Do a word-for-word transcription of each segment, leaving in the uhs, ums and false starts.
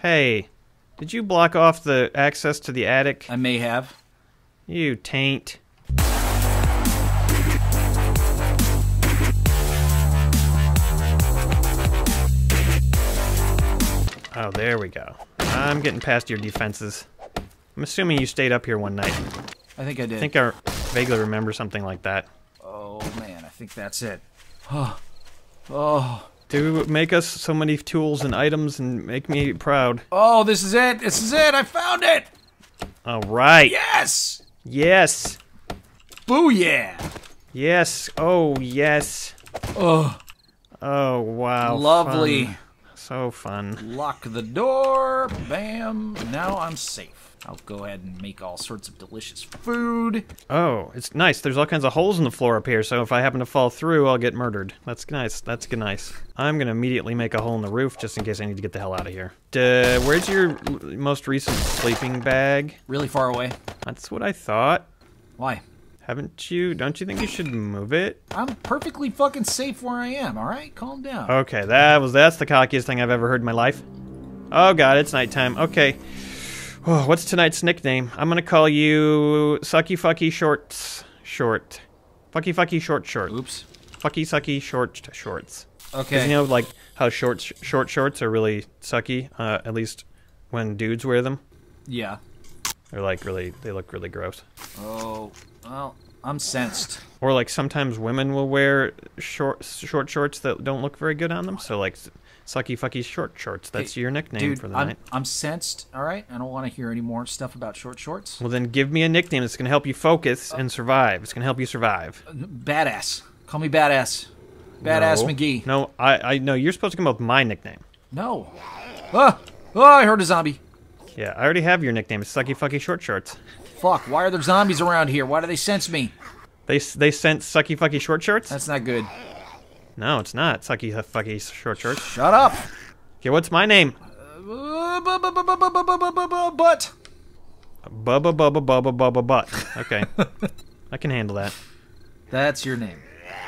Hey, did you block off the access to the attic? I may have. You taint. Oh, there we go. I'm getting past your defenses. I'm assuming you stayed up here one night. I think I did. I think I vaguely remember something like that. Oh, man, I think that's it. Oh. Oh. To make us so many tools and items and make me proud. Oh, this is it. This is it. I found it. All right. Yes. Yes. Booyah. Yes. Oh, yes. Oh. Oh, wow. Lovely. Fun. So fun. Lock the door. Bam. Now I'm safe. I'll go ahead and make all sorts of delicious food. Oh, it's nice. There's all kinds of holes in the floor up here, so if I happen to fall through, I'll get murdered. That's nice. That's nice. I'm gonna immediately make a hole in the roof just in case I need to get the hell out of here. Duh, where's your most recent sleeping bag? Really far away. That's what I thought. Why? Haven't you? Don't you think you should move it? I'm perfectly fucking safe where I am, alright? Calm down. Okay, that was that's the cockiest thing I've ever heard in my life. Oh god, it's nighttime. Okay. Oh, what's tonight's nickname? I'm gonna call you Sucky Fucky Shorts Short. Fucky Fucky Short Short. Oops. Fucky Sucky Short Shorts. Okay. 'Cause you know, like how short sh short shorts are really sucky. Uh, at least when dudes wear them. Yeah. They're like really, they look really gross. Oh, well, I'm sensed. Or like sometimes women will wear short short shorts that don't look very good on them. So like Sucky Fucky Short Shorts. That's hey, your nickname dude, for the I'm, night. I'm sensed, alright? I don't want to hear any more stuff about short shorts. Well then give me a nickname that's gonna help you focus and survive. It's gonna help you survive. Badass. Call me Badass. Badass no. McGee. No, I I no, you're supposed to come up with my nickname. No. Ah! Oh, I heard a zombie. Yeah, I already have your nickname. It's Sucky Fucky Short Shorts. Fuck, why are there zombies around here? Why do they sense me? They they sent Sucky Fucky Short Shorts? That's not good. No, it's not. Sucky Fucky Short Shorts. Shut up! Okay, what's my name? Uh, bu- bu- bu- bu- bu- bu- bu- bu- bu- Butt. Bubba Bubba Bubba Bubba Butt. Okay. I can handle that. That's your name.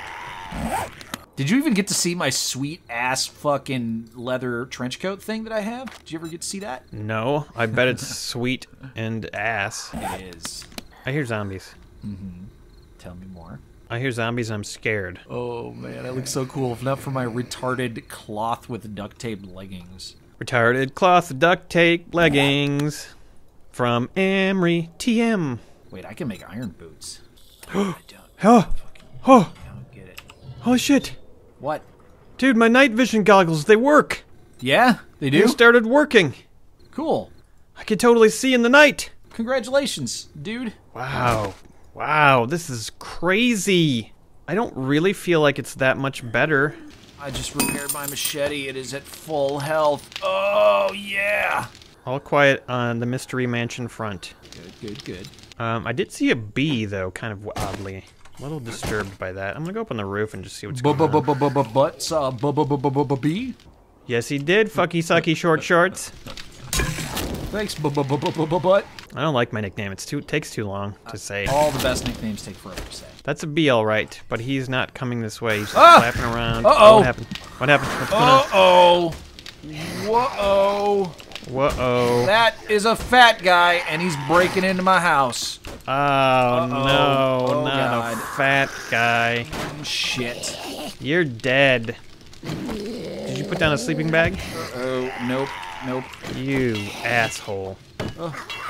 Did you even get to see my sweet ass fucking leather trench coat thing that I have? Did you ever get to see that? No, I bet it's sweet and ass. It is. I hear zombies. Mm-hmm. Tell me more. I hear zombies, I'm scared. Oh man, I look so cool. If not for my retarded cloth with duct tape leggings. Retarded cloth duct tape leggings from Emery T M. Wait, I can make iron boots. I don't. Oh, oh, I don't get it. holy shit. What? Dude, my night vision goggles, they work. Yeah, they do? They started working. Cool. I can totally see in the night. Congratulations, dude. Wow. Wow, this is crazy. I don't really feel like it's that much better. I just repaired my machete. It is at full health. Oh, yeah. All quiet on the Mystery Mansion front. Good, good, good. Um, I did see a bee, though, kind of oddly. A little disturbed by that. I'm gonna go up on the roof and just see what's going on. Butts, uh, bee? Yes, he did, fucky sucky short shorts. Thanks, butt. I don't like my nickname. It's too it takes too long to say. All the best nicknames take forever to say. That's a bee, all right, but he's not coming this way. He's just Ah! flapping around. Uh-oh. Oh, what happened? What happened? What's going on? Uh-oh. Whoa-oh. Whoa-oh. That is a fat guy, and he's breaking into my house. Oh, Uh-oh. no, Oh, not God. a fat guy. Shit. You're dead. Did you put down a sleeping bag? Uh-oh. Nope. Nope. You asshole. Oh,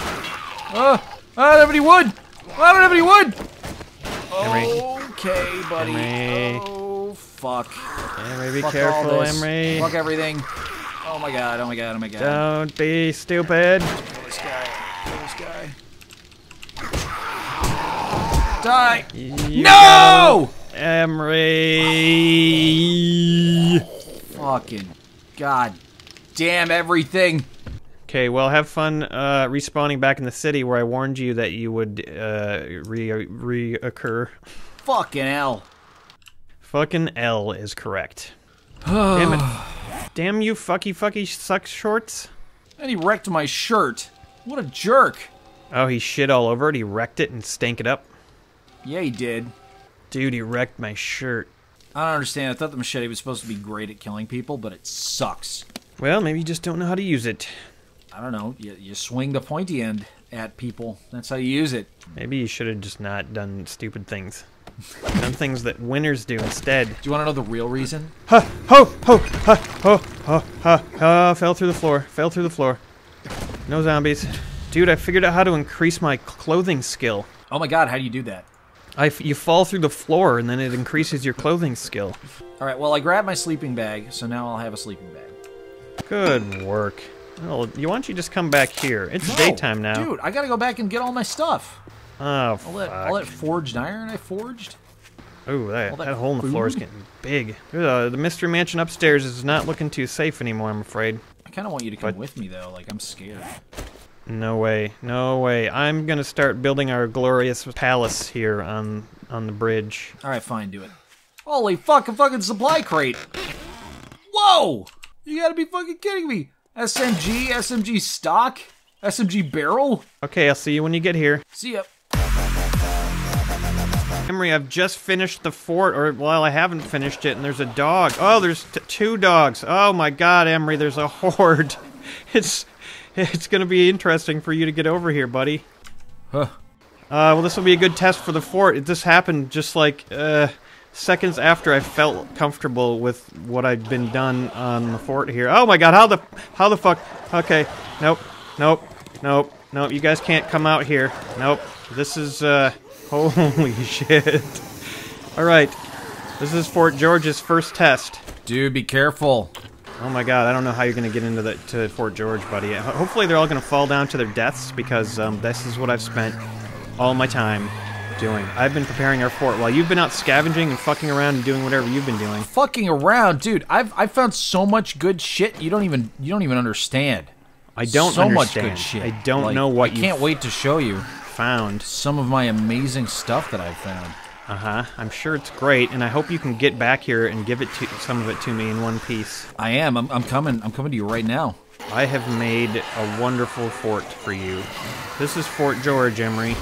I don't have any wood. I don't have any wood. Emery. Okay, buddy. Emery. Oh, fuck. Emery, be Fuck all careful, this. Emery. Fuck everything. Oh my god, oh my god, oh my god. Don't be stupid. Kill this guy. Kill this guy. Die. You No! go, Emery. Fucking god damn everything. Okay, well, have fun uh, respawning back in the city where I warned you that you would uh, re reoccur. Fucking hell. Fucking L is correct. Damn it. Damn you, fucky fucky suck shorts. And he wrecked my shirt. What a jerk. Oh, he shit all over it. He wrecked it and stank it up. Yeah, he did. Dude, he wrecked my shirt. I don't understand. I thought the machete was supposed to be great at killing people, but it sucks. Well, maybe you just don't know how to use it. I don't know. You, you swing the pointy end at people. That's how you use it. Maybe you should have just not done stupid things. Done things that winners do instead. Do you want to know the real reason? Ha! Ho! Ho! Ha! Ho! Ha! Ha! Ha! Fell through the floor. Fell through the floor. No zombies. Dude, I figured out how to increase my clothing skill. Oh my god, how do you do that? I f you fall through the floor, and then it increases your clothing skill. Alright, well, I grabbed my sleeping bag, so now I'll have a sleeping bag. Good work. Well, you, why don't you just come back here? It's No, daytime now. Dude, I gotta go back and get all my stuff. Oh, All fuck. that, all that forged iron I forged. Ooh, that, all that that hole in the floor is food? getting big. Uh, the mystery mansion upstairs is not looking too safe anymore, I'm afraid. I kind of want you to come But- with me, though. Like, I'm scared. No way, no way. I'm gonna start building our glorious palace here on on the bridge. Alright, fine, do it. Holy fuck, a fucking supply crate! Whoa! You gotta be fucking kidding me! S M G, S M G stock, S M G barrel? Okay, I'll see you when you get here. See ya. Emery, I've just finished the fort, or, well, I haven't finished it, and there's a dog. Oh, there's t two dogs. Oh my god, Emery, there's a horde. It's, it's gonna be interesting for you to get over here, buddy. Huh. Uh, well, this will be a good test for the fort. This happened just like, uh, seconds after I felt comfortable with what I'd been done on the fort here. Oh my god, how the, how the fuck? Okay, nope, nope, nope, nope, you guys can't come out here. Nope, this is, uh, holy shit. Alright, this is Fort George's first test. Dude, be careful. Oh my god, I don't know how you're gonna get into the, to Fort George, buddy. Ho- Hopefully they're all gonna fall down to their deaths, because, um, this is what I've spent all my time doing. I've been preparing our fort while you've been out scavenging and fucking around and doing whatever you've been doing. Fucking around, dude. I've I found so much good shit. You don't even you don't even understand. I don't so understand. much good shit. I don't Like, know what I you can't wait to show you found. some of my amazing stuff that I've found. Uh-huh. I'm sure it's great, and I hope you can get back here and give it to some of it to me in one piece. I am. I'm, I'm coming. I'm coming to you right now. I have made a wonderful fort for you. This is Fort George, Emery.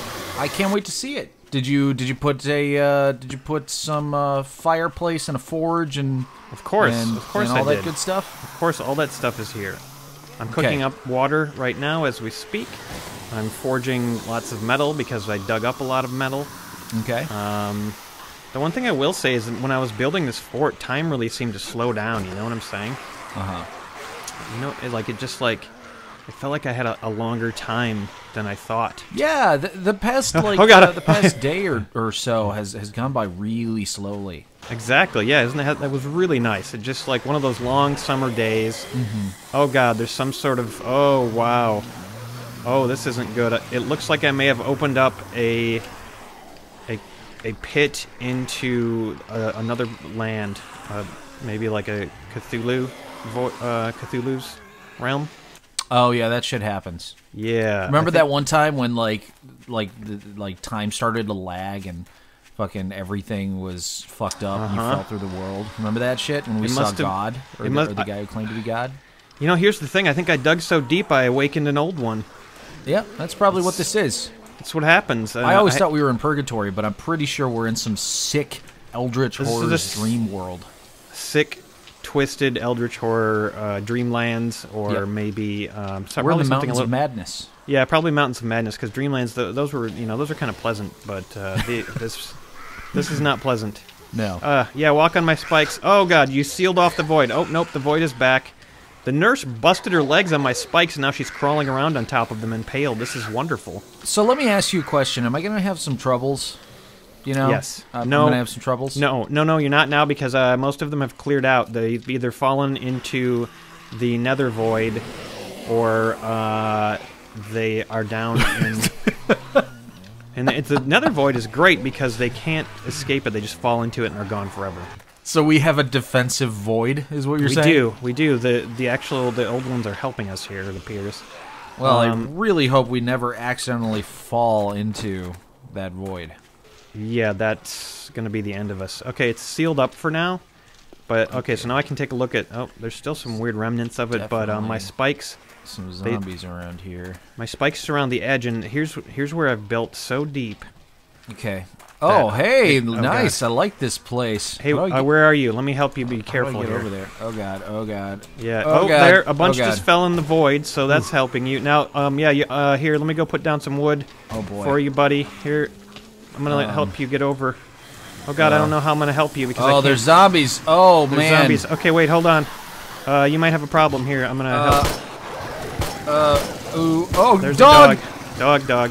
I can't wait to see it. Did you did you put a uh, did you put some uh, fireplace and a forge and Of course, and, of course and all I that did. good stuff? Of course, all that stuff is here. I'm Okay. cooking up water right now as we speak. I'm forging lots of metal because I dug up a lot of metal. Okay. Um, the one thing I will say is that when I was building this fort, time really seemed to slow down, you know what I'm saying? Uh huh. You know, it, like, it just, like, it felt like I had a, a longer time than I thought. Yeah, the, the past like oh, God. uh, the past day or, or so has has gone by really slowly. Exactly, yeah, isn't that, that was really nice. It just, like, one of those long summer days. Mm-hmm. Oh, God, there's some sort of, oh, wow. Oh, this isn't good. It looks like I may have opened up a a, a pit into uh, another land. Uh, maybe like a Cthulhu, vo uh, Cthulhu's realm. Oh yeah, that shit happens. Yeah. Remember I that one time when like like the, like time started to lag and fucking everything was fucked up and you Uh-huh. fell through the world? Remember that shit when we It saw must have- God or, it the, must- or the guy who claimed to be God? You know, here's the thing. I think I dug so deep I awakened an old one. Yeah, that's probably what this is. That's what happens. Uh, I always thought we were in purgatory, but I'm pretty sure we're in some sick eldritch This is horror a s- dream world. sick, twisted Eldritch Horror uh, Dreamlands, or Yep. maybe um, so We're in probably the something a mountains little. of madness. Yeah, probably Mountains of Madness, because Dreamlands, th those were, you know, those are kind of pleasant, but uh, the, this, this is not pleasant. No. Uh, yeah, walk on my spikes. Oh god, you sealed off the void. Oh nope, the void is back. The nurse busted her legs on my spikes, and now she's crawling around on top of them impaled. This is wonderful. So let me ask you a question. Am I going to have some troubles? You know? Yes. I'm No. going to have some troubles? No, no, no, you're not now, because uh, most of them have cleared out. They've either fallen into the nether void, or uh, they are down in... and it's, the nether void is great because they can't escape it. They just fall into it and are gone forever. So we have a defensive void, is what you're we saying? do, we do. The the actual the old ones are helping us here. It appears. Well, Um, I really hope we never accidentally fall into that void. Yeah, that's gonna be the end of us. Okay, it's sealed up for now. But okay, so now I can take a look at. Oh, there's still some weird remnants of it, but um, my Definitely. spikes, Some They- zombies around here. my spikes surround the edge, and here's here's where I've built so deep. Okay. Oh, that. hey, Oh, nice. God. I like this place. Hey, How do I uh, get- where are you? Let me help you be how do I careful get here. over there. Oh god. Oh god. Yeah. Oh, Oh, God. there. A bunch Oh, God. just fell in the void, so that's helping you. Now, um, yeah. You, uh, here, let me go put down some wood. Oh boy. For you, buddy. Here, I'm gonna Um, help you get over. Oh God, I don't know how I'm gonna help you because I Oh, can't. there's zombies. Oh There's man. zombies. Okay, wait, hold on. Uh, you might have a problem here. I'm gonna Uh, help. Uh. Ooh. Oh, There's dog. a dog. Dog, dog.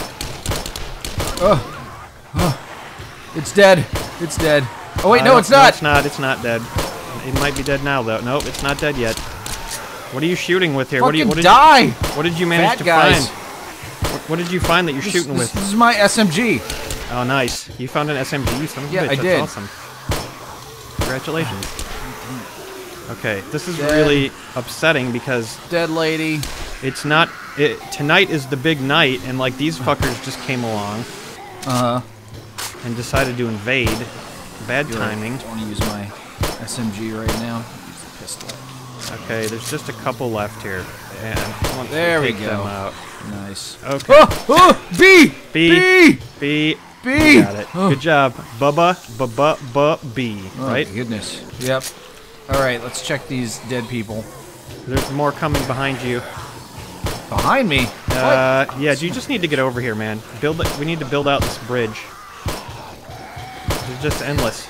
It's dead. It's dead. Oh wait, Uh, no, it's no, not. it's not. It's not dead. It might be dead now, though. Nope, it's not dead yet. What are you shooting with here? Fucking What, do you, what, did die. you, what did you manage Fat to guys. find? What, what did you find that you're This, shooting this, with? this is my S M G. Oh, nice. You found an S M G, son of a Yeah, bitch. I That's did. awesome. Congratulations. Okay, this is Dead. really upsetting because Dead lady. it's not. It, tonight is the big night, and like these fuckers just came along Uh huh. and decided to invade. Bad timing. I want to use my S M G right now. Use the pistol. Okay, there's just a couple left here, and once There we take them go. out. Nice. Okay. Oh, oh, B, B. B, B. B. You got it. Oh. Good job. Bubba, bubba, bu, B. Oh, Right? my goodness. Yep. All right, let's check these dead people. There's more coming behind you. Behind me? Uh, yeah, you just need to get over here, man. Build it. We need to build out this bridge. It's just endless.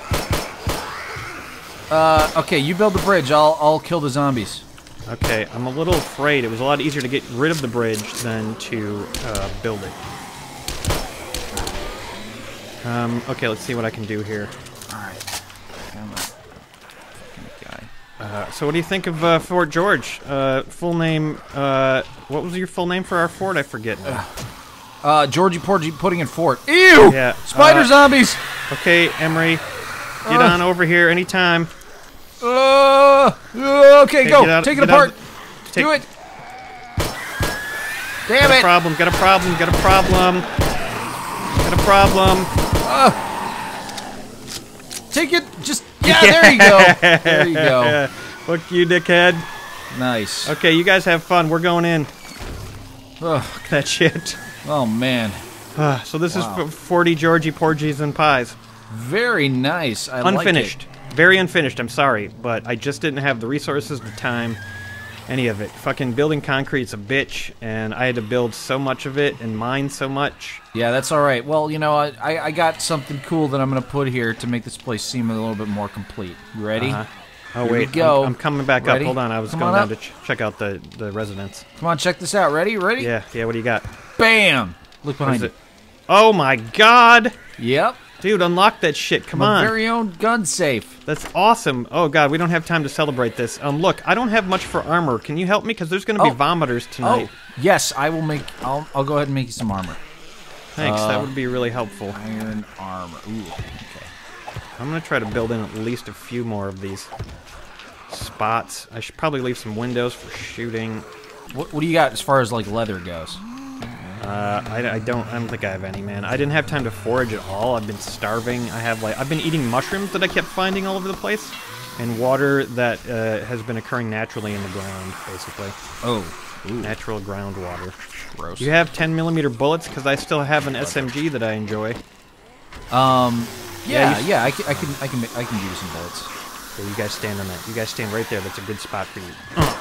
Uh, okay, you build the bridge. I'll I'll kill the zombies. Okay, I'm a little afraid. It was a lot easier to get rid of the bridge than to uh, build it. Um, okay, let's see what I can do here. All right. I'm a fucking guy. Uh, so what do you think of uh, Fort George? Uh, full name, uh, what was your full name for our fort? I forget now. Uh, Georgie Porgy putting in fort. Ew! Yeah, Spider uh, zombies! Okay, Emery, get Uh. on over here anytime. Uh, uh, okay, Okay, go. get out- Take it get out- apart. take- Do it. Damn Got a it. problem, got a problem, got a problem. Got a problem. Take it. Just, yeah, there you go. There you go. Fuck you, dickhead. Nice. Okay, you guys have fun. We're going in. Ugh. Fuck that shit. Oh, man. Uh, so this Wow. is f- forty Georgie Porgies and Pies. Very nice. I Unfinished. like it. Very unfinished, I'm sorry. But I just didn't have the resources, the time, any of it. Fucking building concrete's a bitch, and I had to build so much of it and mine so much. Yeah, that's all right. Well, you know, I, I, I got something cool that I'm going to put here to make this place seem a little bit more complete. You ready? Uh-huh. Oh, Here wait. we go. I'm, I'm coming back Ready? up. Hold on. I was Come going on down up. to ch check out the, the residence. Come on, check this out. Ready? Ready? Yeah, yeah, what do you got? Bam! Look What behind is you. it? Oh, my God! Yep. Dude, unlock that shit. Come My on. very own gun safe. That's awesome. Oh, God, we don't have time to celebrate this. Um, look, I don't have much for armor. Can you help me? Because there's going to be Oh. vomiters tonight. Oh, yes, I will make. I'll, I'll go ahead and make you some armor. Thanks, uh, that would be really helpful. Iron armor. Ooh. Okay. I'm going to try to build in at least a few more of these spots. I should probably leave some windows for shooting. What, what do you got as far as like leather goes? Uh, I, I don't. I don't think I have any, man. I didn't have time to forage at all. I've been starving. I have like I've been eating mushrooms that I kept finding all over the place, and water that uh, has been occurring naturally in the ground, basically. Oh. Ooh. Natural groundwater. Gross. You have ten millimeter bullets because I still have an S M G that I enjoy. Um. Yeah, Yeah. you- Yeah. I can. I can. I can. ma- I can give you some bullets. So you guys stand on that. You guys stand right there. That's a good spot for you. Uh.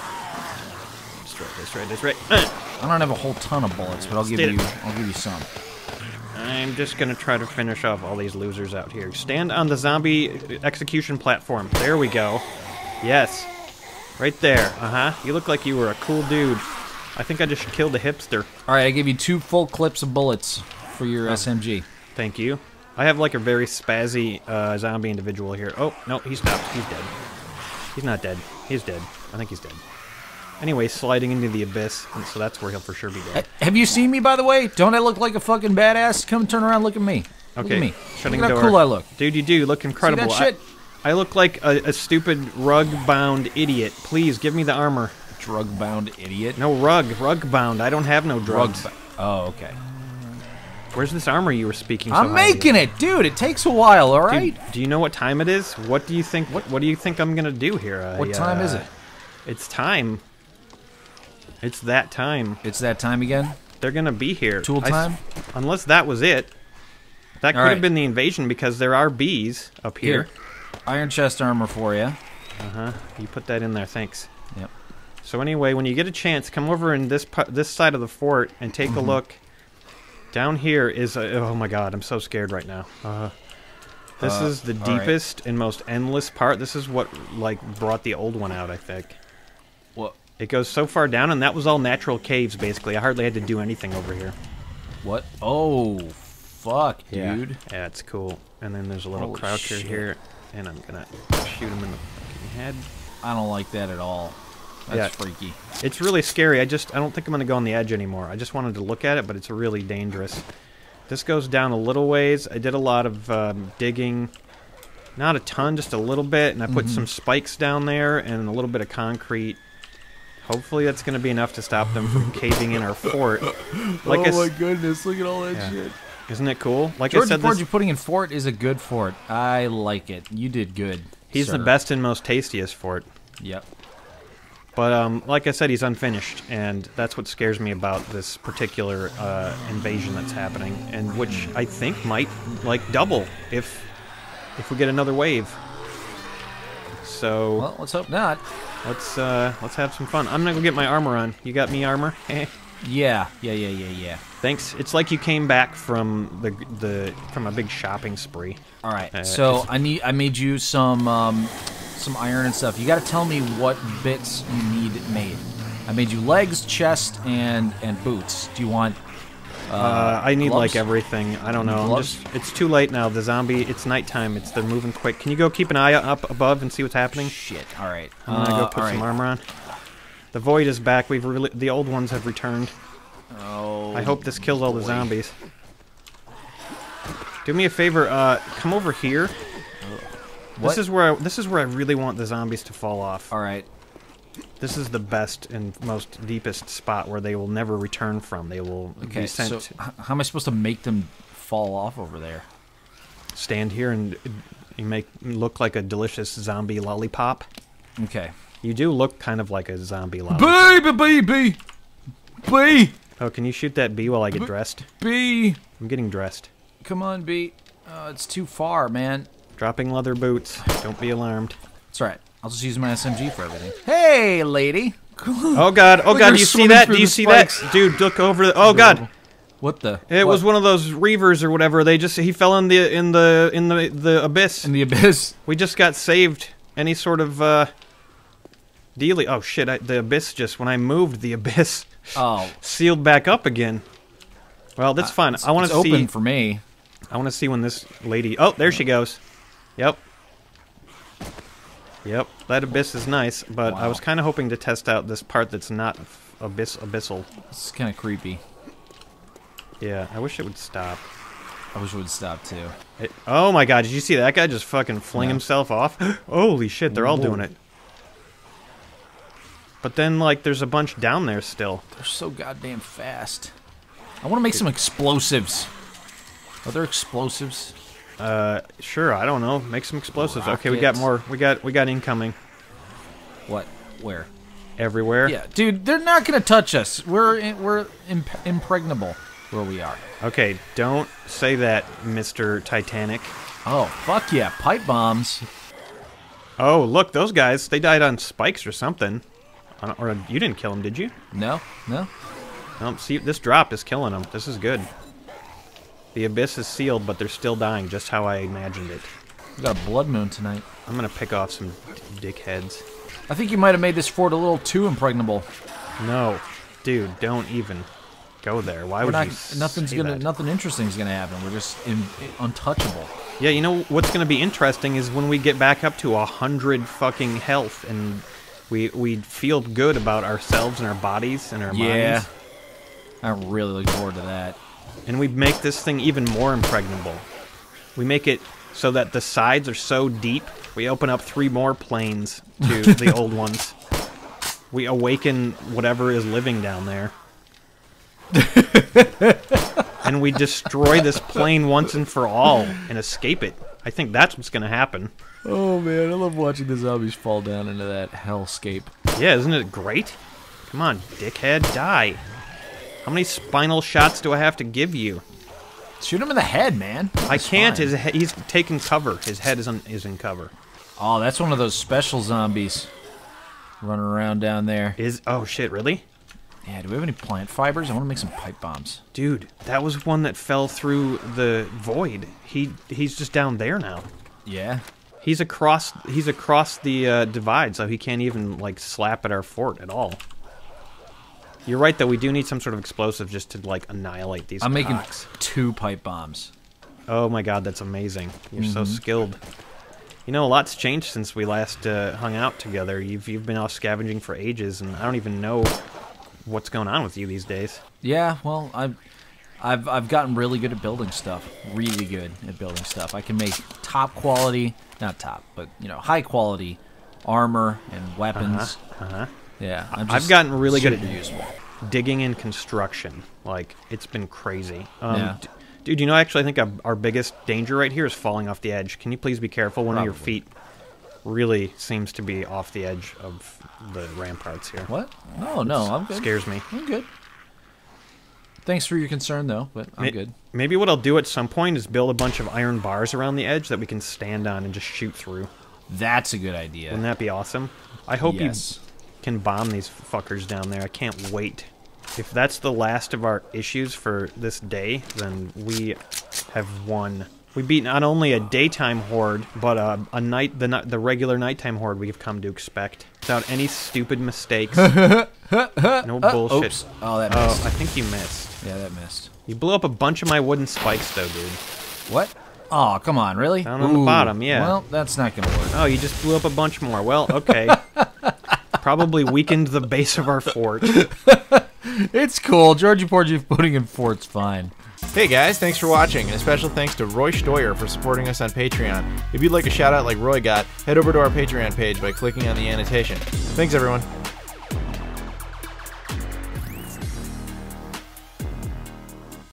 That's right. That's right. That's right. Uh. I don't have a whole ton of bullets, but I'll give Did you. it. I'll give you some. I'm just gonna try to finish off all these losers out here. Stand on the zombie execution platform. There we go. Yes. Right there. Uh-huh. You look like you were a cool dude. I think I just killed a hipster. All right. I gave you two full clips of bullets for your Oh. S M G. Thank you. I have like a very spazzy uh, zombie individual here. Oh, no, he stopped. He's dead. He's not dead. He's dead. I think he's dead. Anyway, sliding into the abyss, and so that's where he'll for sure be dead. Uh, Have you seen me, by the way? Don't I look like a fucking badass? Come turn around, look at me. Look Okay, at me. shutting look at how door. cool I look. Dude, you do. You look incredible. See that shit? I, I look like a, a stupid rug-bound idiot. Please, give me the armor. Drug-bound idiot. No rug. Rug-bound. I don't have no drugs. Drug. Oh, okay. Where's this armor you were speaking so I'm highly of? making it, dude. It takes a while. All Dude, right. do you know what time it is? What do you think? What, what do you think I'm gonna do here? I, What time uh, is it? It's time. It's that time. It's that time again. They're gonna be here. Tool I s- time? unless that was it. That could All right. have been the invasion because there are bees up here. Here. Iron chest armor for you. Uh-huh. You put that in there, thanks. Yep. So anyway, when you get a chance, come over in this pu- this side of the fort and take Mm-hmm. a look. Down here is a... Oh my god, I'm so scared right now. Uh, this Uh, is the all right. deepest and most endless part. This is what, like, brought the old one out, I think. What? It goes so far down, and that was all natural caves, basically. I hardly had to do anything over here. What? Oh, fuck, Yeah. dude. Yeah, it's cool. And then there's a little Holy croucher shit. here, and I'm gonna shoot him in the fucking head. I don't like that at all. That's Yeah. freaky. It's really scary. I just, I don't think I'm gonna go on the edge anymore. I just wanted to look at it, but it's really dangerous. This goes down a little ways. I did a lot of um, digging. Not a ton, just a little bit, and I put Mm-hmm. some spikes down there and a little bit of concrete. Hopefully that's gonna be enough to stop them from caving in our fort. Like I oh my s- goodness, look at all that Yeah. shit. Isn't it cool? Like George, I said, the fort this, you're putting in fort is a good fort. I like it. You did good. he's sir. the best and most tastiest fort. Yep. But um, like I said, he's unfinished, and that's what scares me about this particular uh, invasion that's happening, and which I think might like double if if we get another wave. So Well, let's hope not. let's uh, let's have some fun. I'm gonna go get my armor on. You got me armor? Yeah, yeah, yeah, yeah, yeah. Thanks. It's like you came back from the the from a big shopping spree. All right. Uh, so it's- I need. I made you some um, some iron and stuff. You got to tell me what bits you need made. I made you legs, chest, and and boots. Do you want? Uh, Uh, I need gloves? like everything. I don't know. I'm Gloves? just, it's too late now. The zombie. It's nighttime. It's they're moving quick. Can you go keep an eye up above and see what's happening? Shit. All right. I'm gonna Uh, go put all some right. armor on. The void is back. We've really, the old ones have returned. Oh. I hope this kills all the boy. zombies. Do me a favor. Uh, come over here. What? This is where I, this is where I really want the zombies to fall off. All right. This is the best and most deepest spot where they will never return from. They will Okay. be sent. So to h- how am I supposed to make them fall off over there? stand here and uh, you make look like a delicious zombie lollipop. Okay. You do look kind of like a zombie lollipop. Baby, baby, bee, Oh, can you shoot that bee while I get dressed? bee. I'm getting dressed. Come on, bee. Uh, it's too far, man. Dropping leather boots. Don't be alarmed. It's all right. I'll just use my S M G for everything. Hey, lady. Oh god, oh Look, god, they're do you see swimming that? through Do you the see spikes. that? Dude, look over the Oh god. What the? It what? was one of those reavers or whatever. They just he fell in the in the in the the abyss. in the abyss. We just got saved. Any sort of uh dealy. Oh shit, I, the abyss just when I moved the abyss Oh, sealed back up again. Well, that's fun. it's, I want it's to see open for me. I want to see when this lady... Oh, there she goes. Yep. Yep, that abyss is nice, but I Wow. was kind of hoping to test out this part that's not abyss abyssal. It's kind of creepy. Yeah, I wish it would stop. I wish it would stop too. It, oh my god, did you see that guy just fucking fling Yeah. himself off? Holy shit, they're all Whoa. doing it. But then, like, there's a bunch down there still. They're so goddamn fast. I want to make some explosives. Are there explosives? Uh, sure, I don't know. Make some explosives. Okay, we got Rockets. more. We got we got incoming What? Where? everywhere. Yeah, dude, they're not gonna touch us. We're in, we're imp impregnable where we are. Okay, don't say that, Mister Titanic. Oh, fuck yeah, pipe bombs. Oh, look, those guys, they died on spikes or something. I don't- Or you didn't kill them, did you? No, no. No, see, this drop is killing them. This is good. The abyss is sealed, but they're still dying, just how I imagined it. We got a blood moon tonight. I'm gonna pick off some d dickheads. I think you might have made this fort a little too impregnable. No, dude, don't even go there. Why We're would not. you Nothing's say gonna. that? Nothing interesting is gonna happen. We're just in, untouchable. Yeah, you know what's gonna be interesting is when we get back up to a hundred fucking health and we we feel good about ourselves and our bodies and our Yeah. minds. I'm really looking forward to that. And we make this thing even more impregnable. We make it so that the sides are so deep, we open up three more planes to the old ones. We awaken whatever is living down there. And we destroy this plane once and for all and escape it. I think that's what's going to happen. Oh man, I love watching the zombies fall down into that hellscape. Yeah, isn't it great? Come on, dickhead, die. How many spinal shots do I have to give you? Shoot him in the head, man. I That's can't. fine. His he he's taking cover. His head is, un is in cover. Oh, that's one of those special zombies running around down there. Is oh shit, really? Yeah, do we have any plant fibers? I want to make some pipe bombs. Dude, that was one that fell through the void. He he's just down there now. Yeah. He's across he's across the uh, divide, so he can't even like slap at our fort at all. You're right, though. We do need some sort of explosive just to like annihilate these. I'm cocks. making two pipe bombs. Oh my god, that's amazing. You're mm-hmm. so skilled. You know, a lot's changed since we last uh, hung out together. You've you've been off scavenging for ages, and I don't even know what's going on with you these days. Yeah, well, I've I've I've gotten really good at building stuff. Really good at building stuff. I can make top quality, not top, but you know, high quality armor and weapons. Uh-huh. uh-huh. Yeah, I'm I've gotten really good at useful. digging and construction. Like, it's been crazy. Um, Yeah. d- dude, you know, actually, I think our, our biggest danger right here is falling off the edge. Can you please be careful? One Probably. of your feet really seems to be off the edge of the ramparts here. What? Oh no, I'm good. Scares me. I'm good. Thanks for your concern, though, but I'm May- good. Maybe what I'll do at some point is build a bunch of iron bars around the edge that we can stand on and just shoot through. That's a good idea. Wouldn't that be awesome? I hope Yes. you can bomb these fuckers down there. I can't wait. If that's the last of our issues for this day, then we have won. We beat not only a daytime horde, but a, a night the the regular nighttime horde we've come to expect, without any stupid mistakes. No bullshit. Oops. Oh, that Oh, missed. I think you missed. Yeah, that missed. You blew up a bunch of my wooden spikes, though, dude. What? Oh, come on, really? Down on the bottom, yeah. Well, that's not gonna work. Oh, you just blew up a bunch more. Well, okay. Probably weakened the base of our fort. It's cool. Georgie Porgy putting in fort's fine. Hey guys, thanks for watching, and a special thanks to Roy Stoyer for supporting us on Patreon. If you'd like a shout out like Roy got, head over to our Patreon page by clicking on the annotation. Thanks everyone.